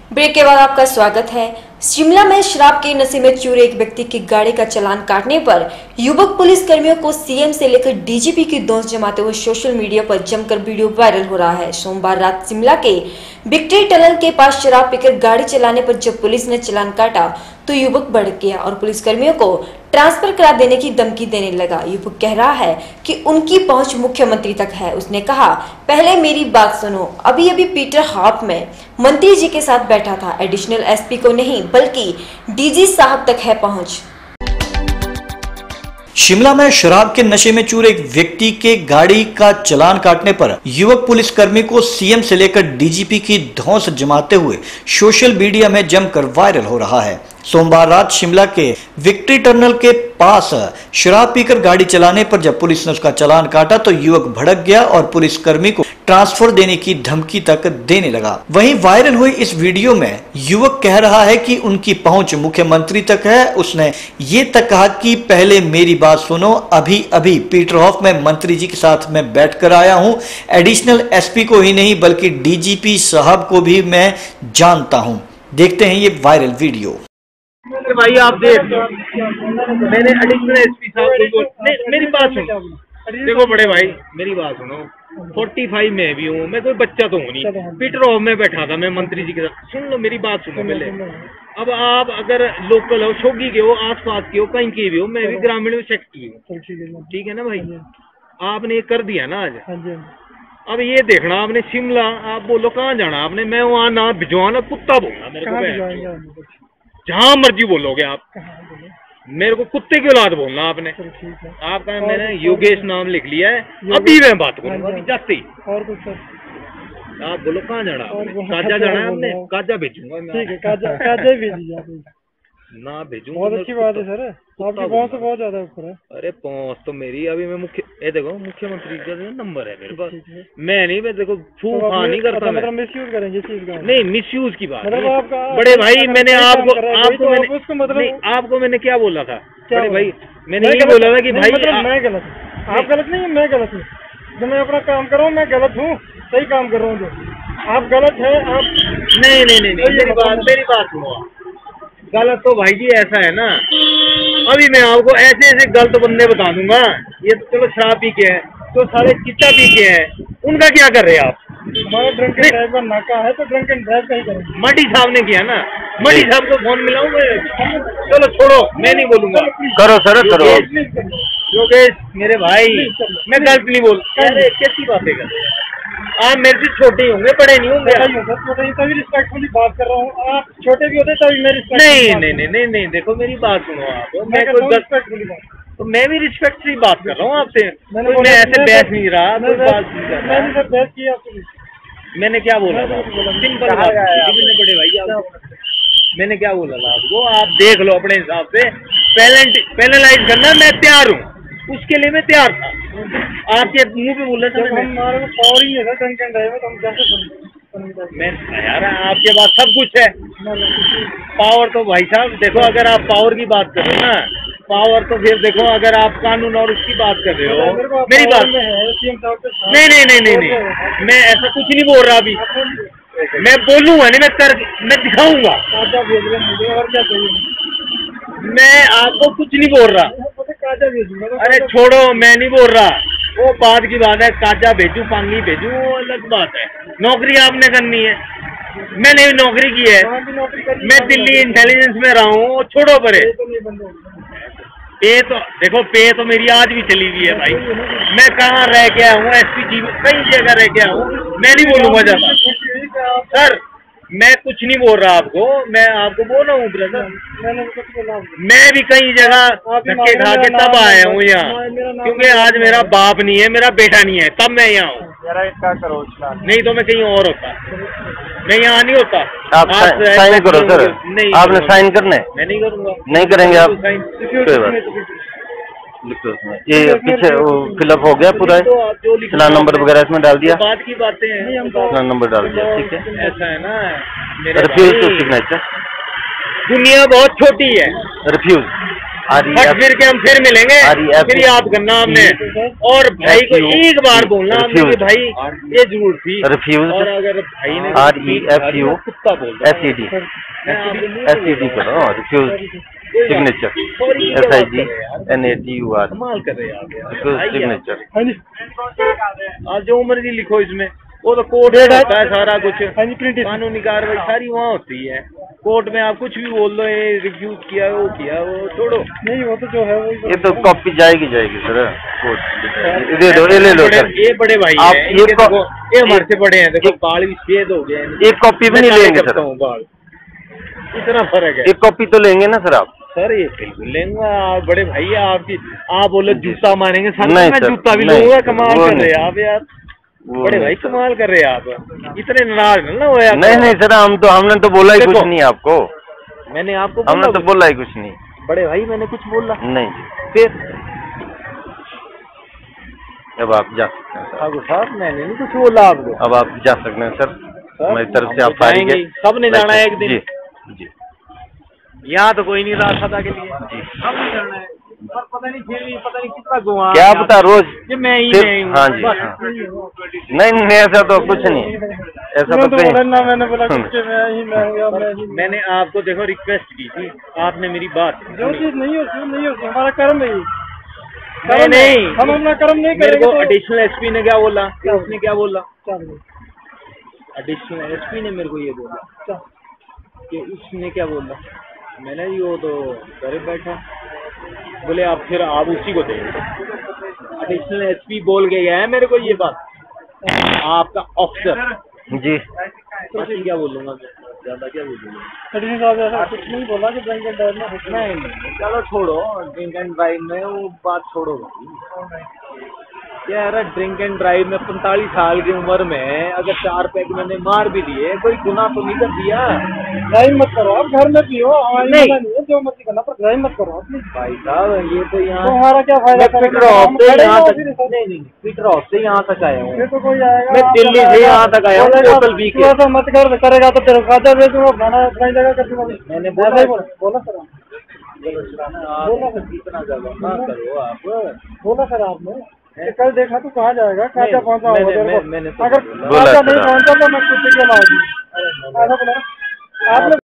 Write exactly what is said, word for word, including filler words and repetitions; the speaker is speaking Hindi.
ब्रेक के बाद आपका स्वागत है। शिमला में शराब के नशे में चूर एक व्यक्ति की गाड़ी का चालान काटने पर युवक पुलिस कर्मियों को सीएम से लेकर डीजीपी की दोस्त जमाते हुए सोशल मीडिया पर जमकर वीडियो वायरल हो रहा है। सोमवार रात शिमला के विक्ट्री टनल के पास शराब पीकर गाड़ी चलाने पर जब पुलिस ने चालान काटा तो युवक भड़क गया और पुलिस कर्मियों को ट्रांसफर करा देने की धमकी देने लगा। युवक कह रहा है कि उनकी पहुंच मुख्यमंत्री तक है। उसने कहा, पहले मेरी बात सुनो, अभी अभी पीटर हाफ में मंत्री जी के साथ बैठा था। एडिशनल एसपी को नहीं बल्कि डीजी साहब तक है पहुंच। शिमला में शराब के नशे में चूर एक व्यक्ति के गाड़ी का चालान काटने पर युवक पुलिसकर्मी को सीएम से लेकर डीजीपी की धौंस जमाते हुए सोशल मीडिया में जमकर वायरल हो रहा है। सोमवार रात शिमला के विक्ट्री टनल के पास शराब पीकर गाड़ी चलाने पर जब पुलिस ने उसका चालान काटा तो युवक भड़क गया और पुलिसकर्मी को ट्रांसफर देने की धमकी तक देने लगा। वहीं वायरल हुई इस वीडियो में युवक कह रहा है कि उनकी पहुंच मुख्यमंत्री तक है। उसने ये तक कहा कि पहले मेरी बात सुनो, अभी अभी पीटर हॉफ में मंत्री जी के साथ मैं बैठकर आया हूं। एडिशनल एसपी को ही नहीं बल्कि डीजीपी साहब को भी मैं जानता हूं। देखते हैं ये वायरल वीडियो। भाई आप देख, मैंने एडिशनल एसपी साहब को मेरी बात सुनो। देखो बड़े भाई मेरी बात सुनो, पैंतालीस में भी हूँ मैं, कोई बच्चा तो हूँ नहीं। पीटर हॉफ में बैठा था मैं मंत्री जी के साथ। सुन लो मेरी बात सुनो पहले। अब आप अगर लोकल हो, शोगी के हो, आसपास के हो, कहीं की भी हो, मैं भी ग्रामीण सेक्रेटरी हूँ, ठीक है ना भाई। आपने ये कर दिया ना आज। अब ये देखना आपने शिमला, आप बोलो कहाँ जाना आपने, मैं वहाँ ना भिजवाना, कुत्ता बोलना मेरे को, जहाँ मर्जी बोलोगे आप, मेरे को कुत्ते की औलाद बोलना आपने। आपका मैंने योगेश नाम लिख लिया है, अभी मैं बात करूंगा, अभी जाते ही। और कुछ आप बोलो कहाँ जाना आपने? काजा जाना है आपने? काजा भेजूंगा मैं। ठीक है, काजा काजा भेजिए ना, भेजूंगा। बहुत अच्छी बात है सर, आपकी पहुंच तो बहुत ज्यादा ऊपर है। अरे पहुंच तो मेरी, अभी मैं मुख्य ये देखो मुख्यमंत्री का नंबर है मेरे पास। मैं नहीं, मैं देखो फूफ हाँ नहीं करता, मतलब मिसयूज करेंगे चीज का नहीं, मिसयूज की बात बड़े भाई। मैंने आपको आपको मैंने आपको मैंने क्या बोला था बड़े भाई? मैंने ये बोला था कि भाई मैं गलत हूँ, आप गलत नहीं, मैं गलत हूँ। जब मैं अपना काम कर रहा हूँ मैं गलत हूँ, सही काम कर रहा हूँ। जो आप गलत है आप नहीं नहीं नहीं मेरी बात मेरी बात सुनो। गलत तो भाई जी ऐसा है ना, अभी मैं आपको ऐसे ऐसे गलत बंदे बता दूंगा। ये तो चलो शराब पी के है, तो सारे चिट्टा पी के है, उनका क्या कर रहे हैं आप? हमारा ड्रंक एंड ड्राइव का नाका है, तो ड्रंक एंड ड्राइव का ही करेंगे। मटी साहब ने किया ना, मटी साहब को फोन मिलाऊं मैं। चलो छोड़ो, मैं नहीं बोलूंगा। करो सर करो। योगेश मेरे भाई, मैं गलत नहीं बोल, अरे कैसी बातें कर, आप मेरे से छोटे होंगे, बड़े नहीं होंगे। छोटे तभी रिस्पेक्टफुली बात कर रहा हूँ, आप छोटे भी होते तभी मैं रिस्पेक्ट नहीं नहीं नहीं नहीं नहीं देखो मेरी बात सुनो आप, मैं कोई रिस्पेक्टफुली बात, तो मैं भी रिस्पेक्टफुली बात कर रहा हूँ आपसे। मैं ऐसे बहस नहीं रहा, कोई बात नहीं कर रहा। मैंने बहस की आपसे, मैंने क्या बोला था? सिंपल बात मैंने बड़े भाई, मैंने क्या बोला था आपको? आप देख लो अपने हिसाब से। पैनलाइज करना मैं तैयार हूँ, उसके लिए मैं तैयार था। आपके मुंह पे बोला था हमारे को पावर ही है ड्रंक एंड ड्राइव, तो हम कैसे? मैं यार आपके पास सब कुछ है, पावर तो भाई साहब देखो, अगर आप पावर की बात कर रहे हो ना, पावर तो फिर देखो, अगर आप कानून और उसकी बात कर रहे हो, मेरी बात नहीं नहीं नहीं नहीं नहीं मैं ऐसा कुछ नहीं बोल रहा। अभी मैं बोलूंगा नहीं, मैं कर मैं दिखाऊंगा। और क्या चाहिए? मैं आपको कुछ नहीं बोल रहा। अरे छोड़ो, मैं नहीं बोल रहा, वो बात की बात है। काजा भेजू पांगी भेजू वो अलग बात है। नौकरी आपने करनी है, मैंने भी नौकरी की है, मैं दिल्ली इंटेलिजेंस में रहा हूँ। छोड़ो परे, पे तो देखो, पे तो मेरी आज भी चली हुई है भाई। मैं कहाँ रह गया हूँ, एसपी जी कई जगह रह गया हूँ, मैं नहीं बोलूंगा ज्यादा सर। मैं कुछ नहीं बोल रहा आपको, मैं आपको बोल रहा हूँ ब्रदर, मैं भी कई जगह धक्के खा के तब आया हूँ यहाँ, क्योंकि आज मेरा बाप नहीं है, मेरा बेटा नहीं है, तब मैं यहाँ हूँ। नहीं तो मैं कहीं और होता, मैं यहाँ नहीं होता। आप साइन करो सर, नहीं आपने साइन करने? मैं नहीं करूँगा। नहीं करेंगे आप? लिखो उसमें, ये पीछे वो फिलअप हो गया पूरा, चलान नंबर वगैरह इसमें डाल दिया, बात की बातें हैं, चलान नंबर डाल दिया, ठीक है। ऐसा है ना, रिफ्यूज टू सिग्नेचर, दुनिया बहुत छोटी है। रिफ्यूज हट फिर के हम फिर मिलेंगे, फिर याद करना आपने, और भाई को एक बार बोलना आपने कि भाई ये जरूर थी, रिफ्यूज, और अगर भाई ने आर ई एफ यू कुत्ता बोल S E D S E D करो, refuse signature S I G N A T U R, कमाल कर रहे हैं सिग्नेचर। आप जो मर्जी लिखो इसमें, वो तो कोर्ट में होता है सारा कुछ, कानूनी कार्रवाई सारी वहाँ होती है। कोर्ट में आप कुछ भी बोल दो, ये रिफ्यूज किया वो किया वो छोड़ो, नहीं वो तो जो है वो ये तो कॉपी जाएगी जाएगी सर कोर्ट, दे दो, ये ले लो सर। ये बड़े भाई आप हैं, ये देखो ये हमारे से बड़े हैं, देखो बाल भी सफेद हो गए हैं, एक कॉपी भी नहीं लेंगे सर, बाल इतना फर्क है। एक कॉपी तो लेंगे ना सर आप? सर ये बिल्कुल लेंगे आप, बड़े भाई आपकी, आप बोलो जूता मारेंगे सर, नहीं मैं सर, जूता भी नहीं, लूंगा। कमाल वो कर रहे हैं नहीं। आप यार, वो बड़े भाई नहीं सर। कमाल कर रहे हैं आप, इतने नाराज ना हो यार। नहीं नहीं सर, हम तो हमने तो बोला ही कुछ देखो, नहीं आपको, मैंने आपको हमने बोला तो कुछ? बोला ही कुछ नहीं। बड़े भाई मैंने कुछ बोला नहीं फिर? अब आप जा सकते हैं सर, ठाकुर साहब मैंने नहीं कुछ बोला आपको। अब आप जा सकते हैं सर, हमारी तरफ से हम आप तो फारिग है। जाएंगे, सबने जाना है एक दिन। जी जी, यहाँ तो कोई नहीं रहा सदा के लिए, सब नहीं करना है, पर पता नहीं फिर भी पता नहीं कितना गुआ क्या पता रोज ये मैं ही सिर्फ- नहीं हूँ, हाँ जी, बस। हाँ। नहीं नहीं ऐसा तो कुछ नहीं, ऐसा तो कहीं मैंने बोला कुछ मैं ही मैं हूँ या मैं ही मैंने आपको देखो रिक्वेस्ट की थी, आपने मेरी बात जो चीज नहीं होती नहीं होती, हमारा कर्म है। नहीं नहीं हम अपना कर्म नहीं मेरे करेंगे को तो एडिशनल एसपी ने क्या बोला, उसने क्या बोला, क्या बोले? एडिशनल एसपी ने मेरे को ये बोला क्या? कि उसने क्या बोला, मैंने जी वो तो घर बैठा, बोले आप फिर आप उसी को देंगे। एडिशनल एसपी बोल के गया है मेरे को ये बात, आपका ऑफिसर जी। बाकी क्या बोलूंगा मैं, ज्यादा क्या बोलूंगा। एडिशनल साहब ऐसा कुछ नहीं बोला कि ड्रिंक एंड ड्राइव में हुक्म नहीं नहीं चलो छोड़ो, ड्रिंक एंड ड्राइव में वो बात छोड़ो भाई। क्या यार ड्रिंक एंड ड्राइव में पैंतालीस साल की उम्र में अगर चार पैक मैंने मार भी दिए, कोई गुनाह तो नहीं कर दिया। ड्राइव मत करो आप, घर में पियो, हमारी नहीं। मना नहीं है, जो मर्जी करना, पर ड्राइव मत करो आप। भाई साहब ये तो यहाँ तो हमारा क्या फायदा मैं करेगा? पीटर हाउस हम से खड़े यहाँ हैं तक, फिर नहीं नहीं नहीं, पीटर हाउस से यहाँ तक आया हूँ फिर तो कोई आएगा मैं, आप दिल्ली से बताएगा, यहाँ तक आया हूँ बोलेगा, बोतल पी तू के। ऐसा मत कर, करेगा तो तेरे खाते बेचूंगा, खाना अपनी जगह कर दूंगा। मैंने ऐसा बोला ही बोला बोला सर आप। बोला सर कितना ज्यादा ना करो आप। बोला सर आपने कि कल देखा तो कहाँ जाएगा, कहाँ क्या पहुँचा होगा मैंने- तेरे को? मैंने तो अगर बोला। बोला कहाँ सर नहीं आप। पहुँचा तो मैं कुत्ते के ला दूँ। ऐसा बोला आपने।